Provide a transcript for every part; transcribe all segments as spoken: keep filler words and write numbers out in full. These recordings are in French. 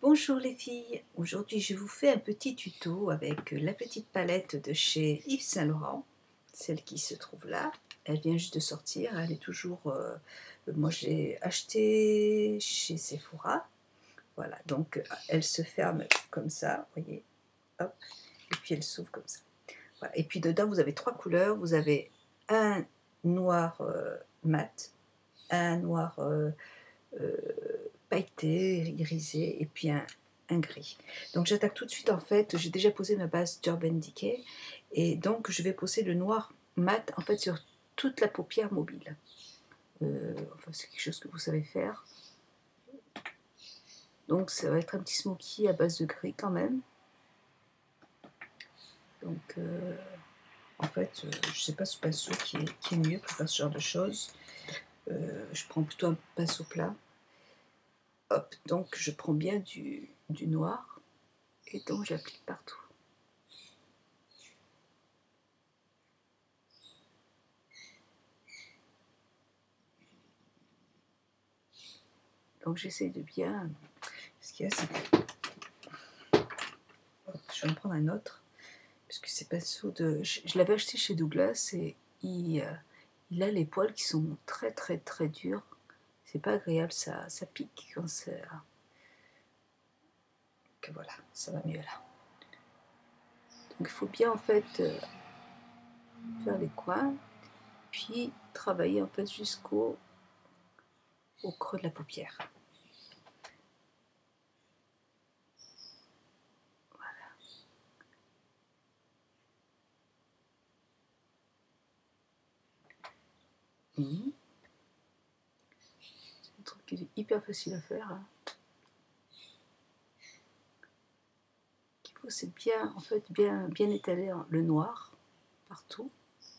Bonjour les filles, aujourd'hui je vous fais un petit tuto avec la petite palette de chez Yves Saint Laurent, celle qui se trouve là. Elle vient juste de sortir, elle est toujours, euh, moi je l'ai achetée chez Sephora, voilà, donc elle se ferme comme ça, vous voyez, hop, et puis elle s'ouvre comme ça. Voilà. Et puis dedans vous avez trois couleurs, vous avez un noir euh, mat, un noir euh, euh, pailleté, irisé, et puis un, un gris. Donc j'attaque tout de suite, en fait, j'ai déjà posé ma base d'Urban Decay, et donc je vais poser le noir mat en fait sur toute la paupière mobile. Euh, enfin, c'est quelque chose que vous savez faire. Donc ça va être un petit smoky à base de gris quand même. Donc euh, en fait, euh, je sais pas ce pinceau qui est, qui est mieux pour faire ce genre de choses. Euh, je prends plutôt un pinceau plat. Hop, donc je prends bien du, du noir et donc j'applique partout. Donc j'essaie de bien. Ce qu'il y a, c'est que je vais en prendre un autre, parce que c'est pinceau de. Je, je l'avais acheté chez Douglas et il, euh, il a les poils qui sont très très très durs. C'est pas agréable, ça, ça pique quand c'est. Que voilà, ça va mieux là. Donc il faut bien en fait euh, faire les coins, puis travailler en fait jusqu'au au creux de la paupière. Mmh. C'est un truc qui est hyper facile à faire. Hein. Qu'il faut, c'est bien, en fait, bien, bien étaler le noir partout.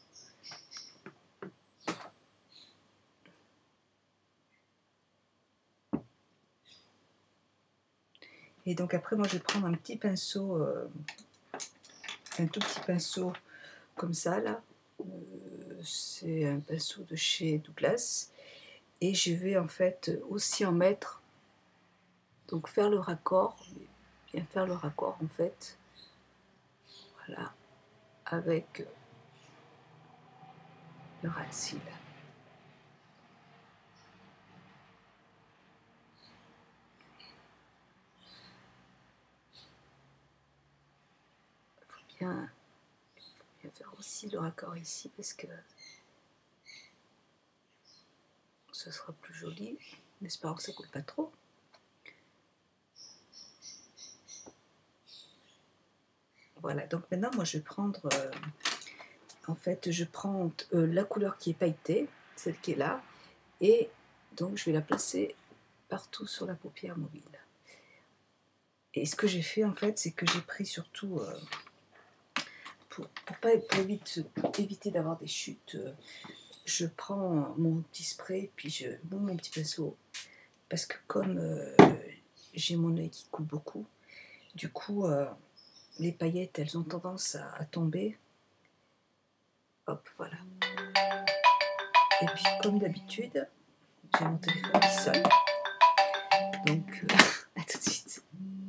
Et donc après, moi, je vais prendre un petit pinceau, euh, un tout petit pinceau comme ça, là. Euh, c'est un pinceau de chez Douglas. Et je vais en fait aussi en mettre, donc faire le raccord, bien faire le raccord en fait, voilà, avec le ras de cils. Il faut bien, bien faire aussi le raccord ici parce que ce sera plus joli, en espérant que ça ne coule pas trop. Voilà, donc maintenant moi je vais prendre, euh, en fait je prends euh, la couleur qui est pailletée, celle qui est là, et donc je vais la placer partout sur la paupière mobile. Et ce que j'ai fait en fait, c'est que j'ai pris surtout, euh, pour, pour, pas, pour évite, éviter d'avoir des chutes, euh, je prends mon petit spray, puis je bon, mon petit pinceau, parce que comme euh, j'ai mon œil qui coule beaucoup, du coup euh, les paillettes elles ont tendance à, à tomber. Hop, voilà. Et puis comme d'habitude, j'ai mon téléphone qui sonne, donc euh, à tout de suite.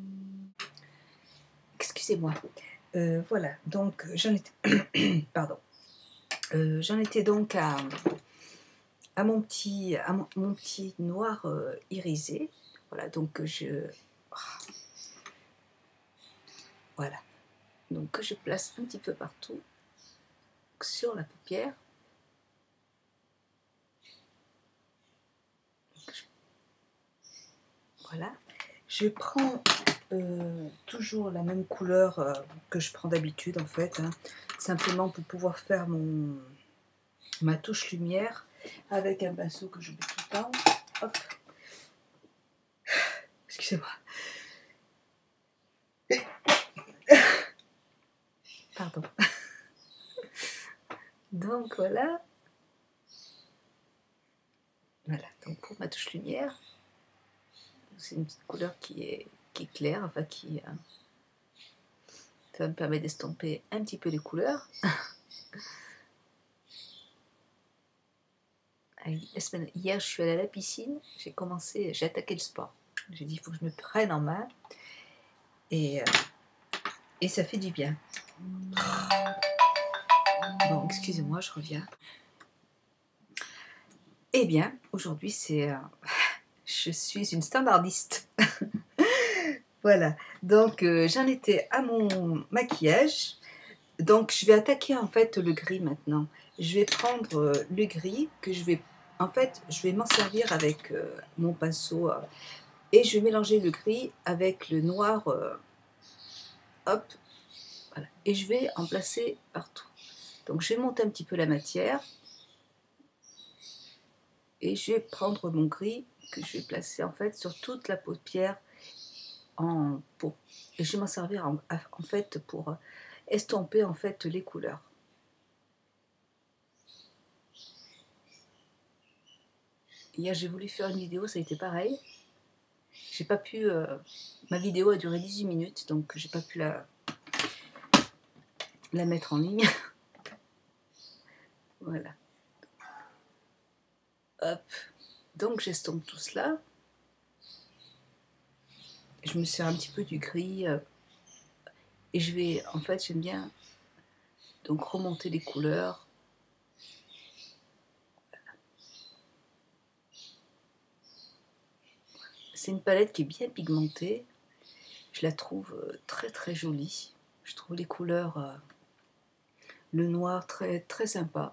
Excusez-moi. Euh, voilà, donc j'en étais, pardon, euh, j'en étais donc à, à, mon, petit, à mon, mon petit noir euh, irisé. Voilà, donc je, voilà, donc que je place un petit peu partout sur la paupière. Voilà, je prends euh, toujours la même couleur euh, que je prends d'habitude en fait, hein, simplement pour pouvoir faire mon ma touche lumière avec un pinceau que j'oublie tout le temps. Hop. Excusez-moi. Pardon. Donc voilà. Voilà, donc pour ma touche lumière, c'est une petite couleur qui est, qui est claire, enfin qui euh, ça me permet d'estomper un petit peu les couleurs. La semaine, hier, je suis allée à la piscine, j'ai commencé, j'ai attaqué le sport. J'ai dit, il faut que je me prenne en main. Et, euh, et ça fait du bien. Bon, excusez-moi, je reviens. Eh bien, aujourd'hui, c'est... Euh, je suis une standardiste. Voilà. Donc, euh, j'en étais à mon maquillage. Donc, je vais attaquer, en fait, le gris maintenant. Je vais prendre euh, le gris que je vais... En fait, je vais m'en servir avec euh, mon pinceau. Euh, et je vais mélanger le gris avec le noir. Euh, hop. Voilà. Et je vais en placer partout. Donc, je vais monter un petit peu la matière. Et je vais prendre mon gris que je vais placer en fait sur toute la paupière en peau. Et je vais m'en servir en, en fait pour estomper en fait les couleurs. Hier j'ai voulu faire une vidéo, ça a été pareil. J'ai pas pu. Euh, ma vidéo a duré dix-huit minutes, donc j'ai pas pu la, la mettre en ligne. Voilà. Hop. Donc j'estompe tout cela. Je me sers un petit peu du gris. Euh, et je vais, en fait, j'aime bien donc remonter les couleurs. C'est une palette qui est bien pigmentée. Je la trouve très très jolie. Je trouve les couleurs, euh, le noir très très sympa.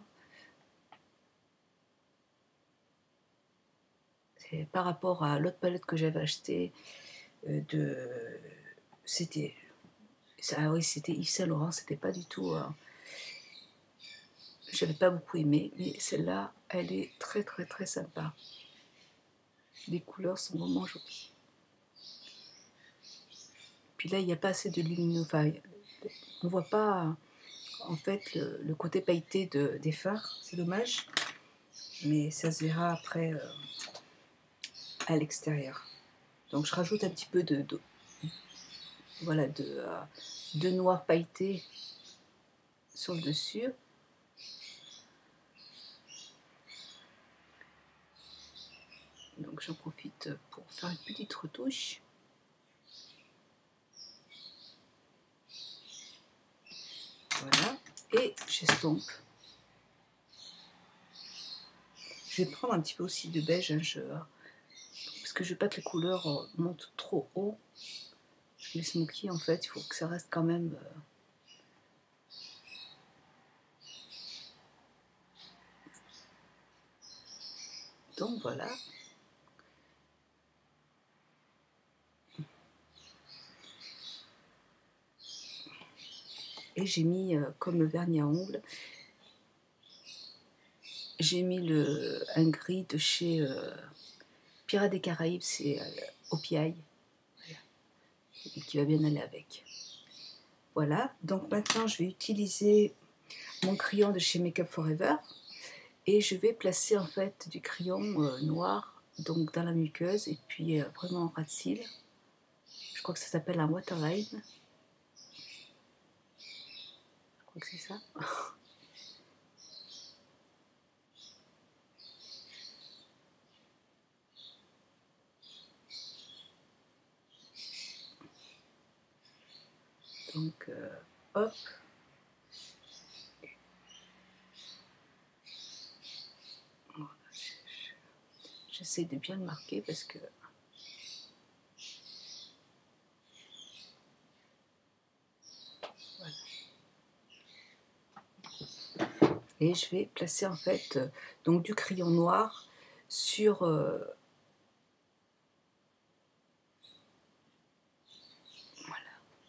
Et par rapport à l'autre palette que j'avais achetée, euh, de, c'était, ah oui, c'était Yves Saint Laurent. C'était pas du tout. Euh, j'avais pas beaucoup aimé, mais celle-là, elle est très très très sympa. Les couleurs sont vraiment jolies. Puis là, il n'y a pas assez de lumineux. Enfin, on voit pas en fait le, le côté pailleté de, des fards. C'est dommage, mais ça se verra après. Euh, à l'extérieur. Donc je rajoute un petit peu de, de voilà de, euh, de noir pailleté sur le dessus. Donc j'en profite pour faire une petite retouche. Voilà. Et j'estompe. Je vais prendre un petit peu aussi de beige, hein, je, parce que je veux pas que les couleurs montent trop haut. Les smoky, en fait, il faut que ça reste quand même... Euh, donc voilà. Et j'ai mis, euh, comme le vernis à ongles, j'ai mis le, un gris de chez euh, Pirates des Caraïbes, c'est euh, O P I, voilà, qui va bien aller avec. Voilà, donc maintenant je vais utiliser mon crayon de chez Make Up For Ever et je vais placer en fait du crayon euh, noir donc dans la muqueuse et puis euh, vraiment en ras de cils. Je crois que ça s'appelle un waterline. Je crois que c'est ça. Donc euh, hop. J'essaie de bien le marquer parce que voilà. Et je vais placer en fait euh, donc du crayon noir sur euh, voilà.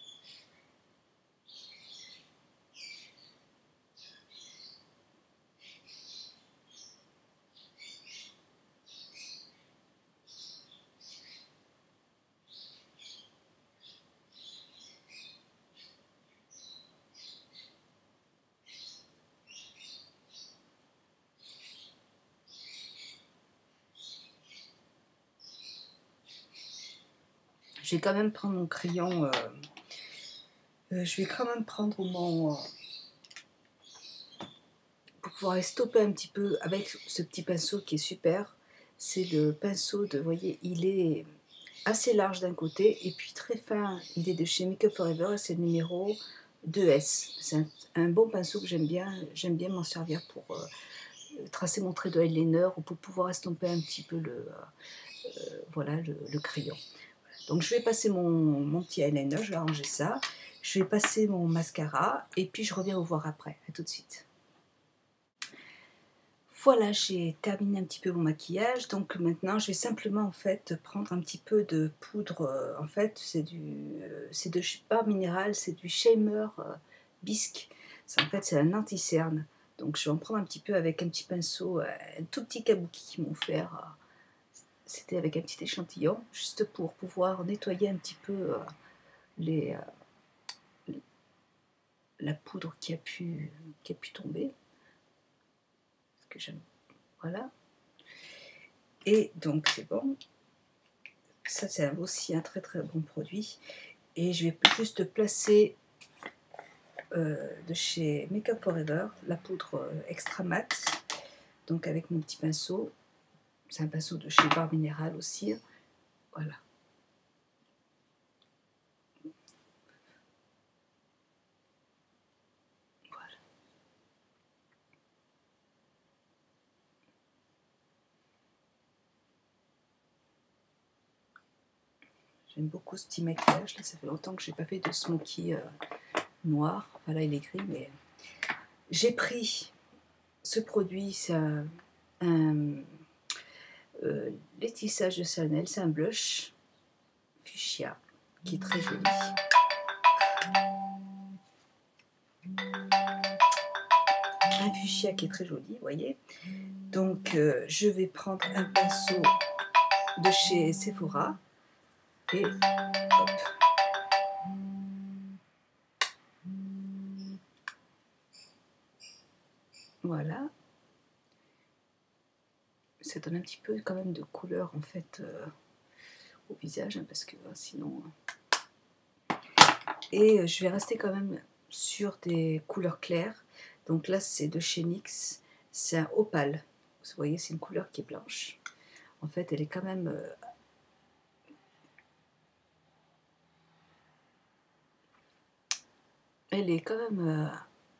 Je vais quand même prendre mon crayon, euh, euh, je vais quand même prendre mon, euh, pour pouvoir estopper un petit peu avec ce petit pinceau qui est super. C'est le pinceau de, vous voyez, il est assez large d'un côté et puis très fin. Il est de chez Make Up For Ever et c'est le numéro deux S. C'est un, un bon pinceau que j'aime bien. J'aime bien m'en servir pour euh, tracer mon trait de eyeliner ou pour pouvoir estomper un petit peu le, euh, voilà, le, le crayon. Donc je vais passer mon, mon petit eyeliner, je vais arranger ça. Je vais passer mon mascara et puis je reviens vous voir après. À tout de suite. Voilà, j'ai terminé un petit peu mon maquillage, donc maintenant je vais simplement en fait prendre un petit peu de poudre, euh, en fait c'est du, euh, c'est de pas minéral, c'est du Shimmer euh, Bisque, en fait c'est un anti-cerne, donc je vais en prendre un petit peu avec un petit pinceau, euh, un tout petit kabuki qu'ils m'ont offert, euh, c'était avec un petit échantillon, juste pour pouvoir nettoyer un petit peu euh, les, euh, la poudre qui a pu, qui a pu tomber, parce que j'aime, voilà. Et donc c'est bon, ça c'est aussi un très très bon produit. Et je vais juste placer euh, de chez Make Up For Ever la poudre euh, extra mat, donc avec mon petit pinceau. C'est un pinceau de chez Barre Minéral aussi. Voilà. Voilà. J'aime beaucoup ce petit maquillage. Là, ça fait longtemps que je n'ai pas fait de smoky euh, noir. Enfin là, il est gris, mais j'ai pris ce produit. C'est un, un euh, lissage de Chanel. C'est un blush fuchsia qui est très joli. Un fuchsia qui est très joli, vous voyez. Donc, euh, je vais prendre un pinceau de chez Sephora et hop. Voilà. Ça donne un petit peu quand même de couleur en fait euh, au visage, hein, parce que euh, sinon... Et euh, je vais rester quand même sur des couleurs claires. Donc là, c'est de chez NYX. C'est un opale. Vous voyez, c'est une couleur qui est blanche. En fait, elle est quand même... Euh, elle est quand même... Euh,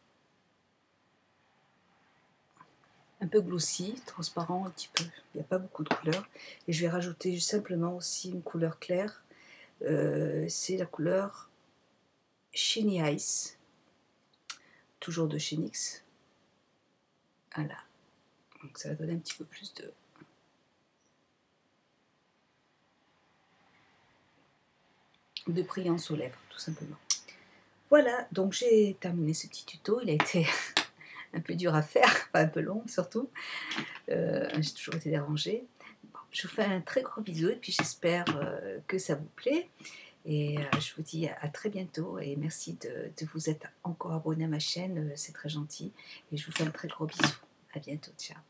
un peu glossy, transparent un petit peu. Il n'y a pas beaucoup de couleurs. Et je vais rajouter simplement aussi une couleur claire. Euh, c'est la couleur Shiny Ice. Toujours de chez NYX. Voilà. Donc ça va donner un petit peu plus de... de brillance aux lèvres, tout simplement. Voilà, donc j'ai terminé ce petit tuto. Il a été un peu dur à faire, enfin un peu long surtout. Euh, j'ai toujours été dérangée. Bon, je vous fais un très gros bisou et puis j'espère euh, que ça vous plaît. Et euh, je vous dis à très bientôt et merci de, de vous être encore abonné à ma chaîne, c'est très gentil. Et je vous fais un très gros bisou. À bientôt, ciao.